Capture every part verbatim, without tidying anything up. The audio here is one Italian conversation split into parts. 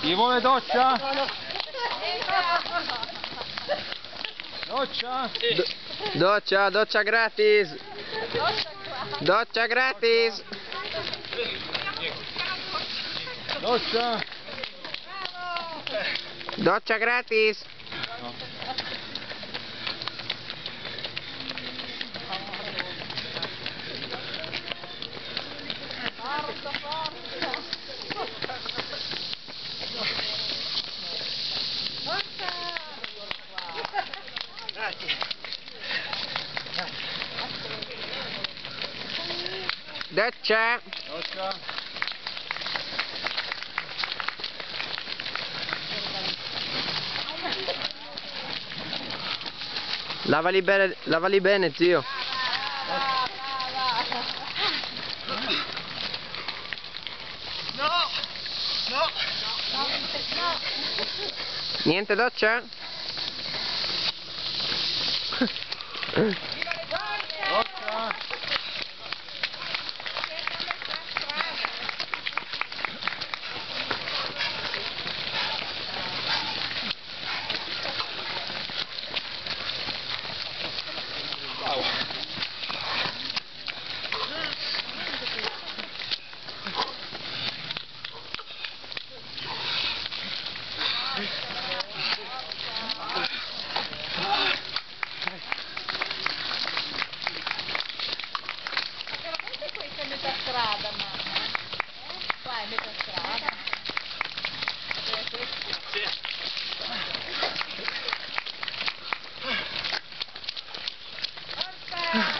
Chi vuole doccia? Doccia? Do doccia, doccia gratis! Doccia gratis! Doccia? Doccia gratis! No. Forza, forza! Forza! Grazie. Doccia! Doccia? Lavali bene, lavali bene, zio! Brava, brava! No! No! No, no! Niente doccia? Doccia? Veramente questa è metà strada, mamma? Eh? Qua è metà strada. Forza!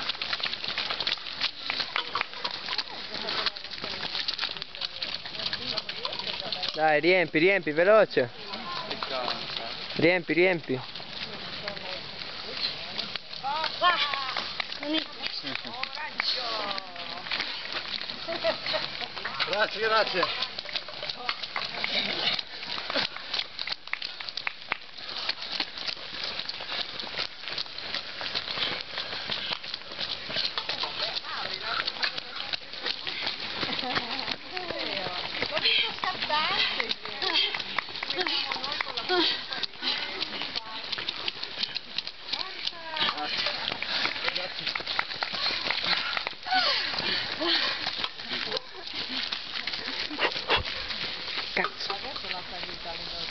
Dai, riempi, riempi, veloce! Riempi, riempi! Grazie, grazie. L'ho visto scattare! Cazzo! Adesso la salita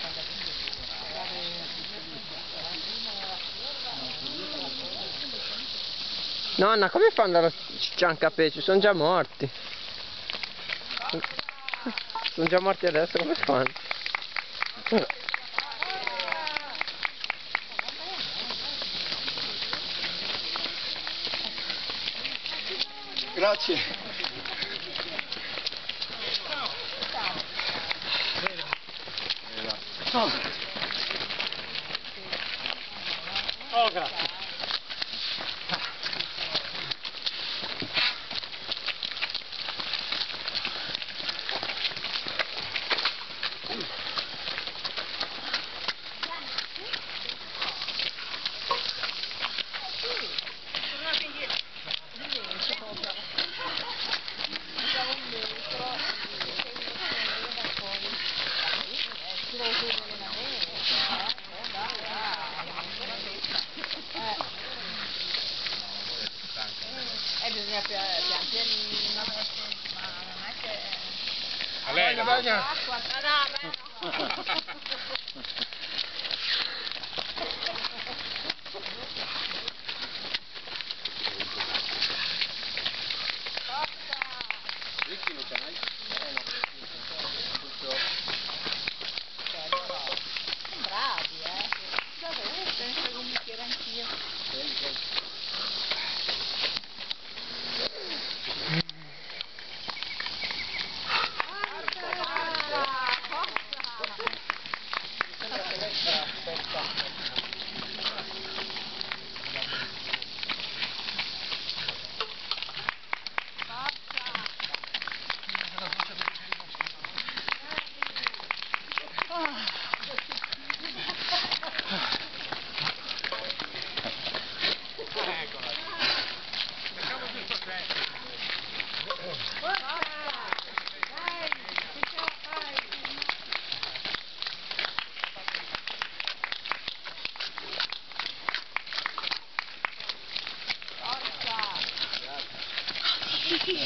Nonna, come fanno allo ciancapece? Sono già morti. Sono già morti adesso, come fanno? Grazie. Oh, oh grazie. Eh, bisogna pian pianino, ma non è che... A lei, Bagna. Acqua, no, no, bravi, eh. Vabbè, penso che un bicchiere anch'io. Forza!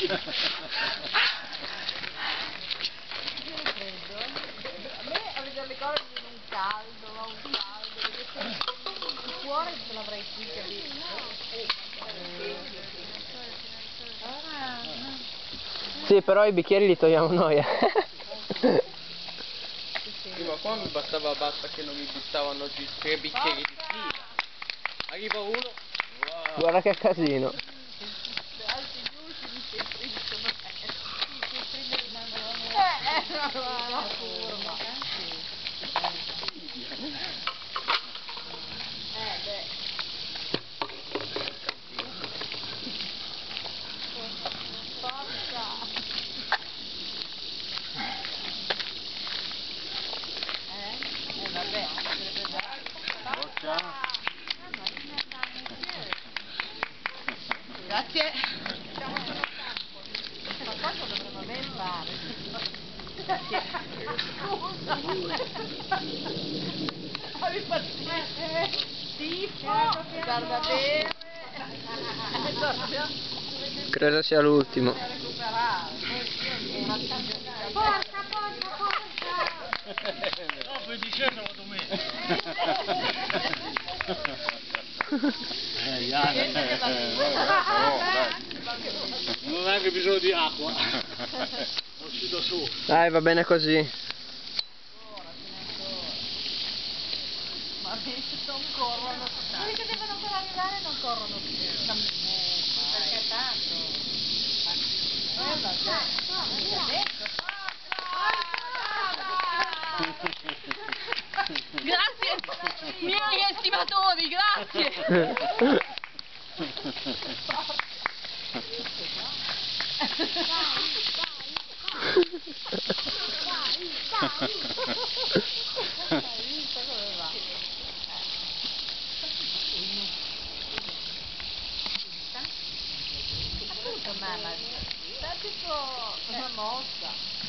A me a vedere le cose in un caldo, ma un caldo, perché se il cuore ce l'avrei qui, capito? Sì, però i bicchieri li togliamo noi. eh. Sì, ma qua mi bastava basta che non mi buttavano giù tre bicchieri di fila. Arriva uno. Wow. Guarda che casino. Altri gli ultimi si stringono. Sì, si stringono rimangono. Eh, no, no, curva. Eh, beh. Forza. Eh? Eh, vabbè. Roccia. Grazie. Ma quanto dovremmo ben fare? Scusa. Avevi pazienza. Schifo. Guarda bene. Credo sia l'ultimo. Recuperare. Porca, porca, porca. No, poi di scesa vado me. Eh, Iana, eh, oh, dai. Non hai anche bisogno di acqua. Non si da su. Dai, va bene così. Ma non corrono. Quelli che devono ancora arrivare non corrono più. Perché tanto. Adesso. Grazie, miei estimatori, grazie. Appunto, mamma, è tipo una mossa.